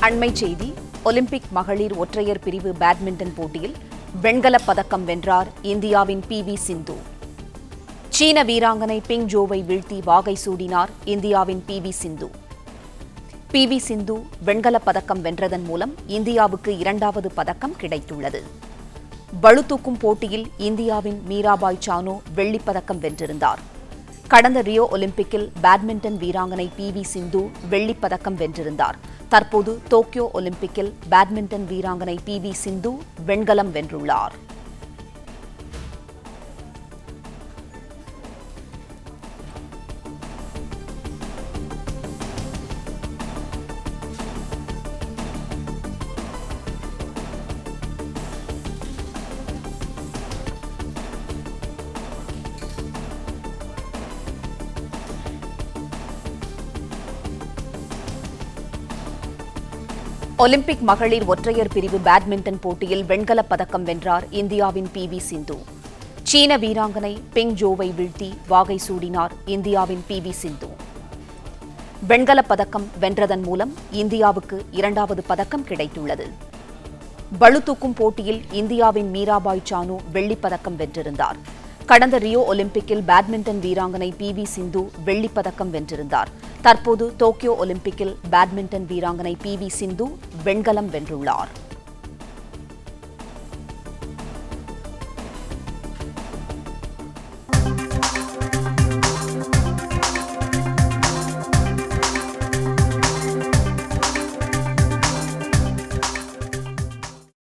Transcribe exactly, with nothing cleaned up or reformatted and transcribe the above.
அண்மைச் செய்தி ஒலிம்பிக் மகளிர் ஒற்றையர் பிரிவு பேட்மிண்டன் போட்டியில் வெண்கலப் பதக்கம் வென்றார் இந்தியாவின் பி வி சிந்து. சீன வீராங்கனை பிங் ஜோவை வீழ்த்தி வாகை சூடினார் இந்தியாவின் P V Sindhu. P V Sindhu வெண்கலப் பதக்கம் வென்றதன் மூலம் இந்தியாவுக்கு இரண்டாவது பதக்கம் கிடைத்துள்ளது. பளுதூக்கும் போட்டியில் இந்தியாவின் மீராபாய் சானு வெள்ளிப் பதக்கம் வென்றிருந்தார். கடந்த ரியோ ஒலிம்பிக்கில் பேட்மிண்டன் வீராங்கனை பி வி சிந்து வெள்ளிப் பதக்கம் வென்றிருந்தார். தற்போது டோக்கியோ ஒலிம்பிக்கில் பேட்மிண்டன் வீராங்கனை பி வி சிந்து வெண்கலம் வென்றுள்ளார். ஒலிம்பிக் மகளிர் ஒற்றையர் பிரிவு பேட்மிண்டன் போட்டியில் வெண்கலப் பதக்கம் வென்றார் இந்தியாவின் பி வி சிந்து. சீன வீராங்கனை பிங் ஜோவை வீழ்த்தி வாகை சூடினார் இந்தியாவின் பி வி சிந்து. வெண்கலப் பதக்கம் வென்றதன் மூலம் இந்தியாவுக்கு இரண்டாவது பதக்கம் கிடைத்துள்ளது. பளுதூக்கும் போட்டியில் இந்தியாவின் மீராபாய் சானு வெள்ளிப் பதக்கம் வென்றிருந்தார். கடந்த ரியோ ஒலிம்பிக்கில் பேட்மிண்டன் வீராங்கனை பி வி சிந்து வெள்ளிப் பதக்கம் வென்றிருந்தார். தற்போது டோக்கியோ ஒலிம்பிக்கில் பேட்மிண்டன் வீராங்கனை பி வி சிந்து வெண்கலம் வென்றுள்ளார்.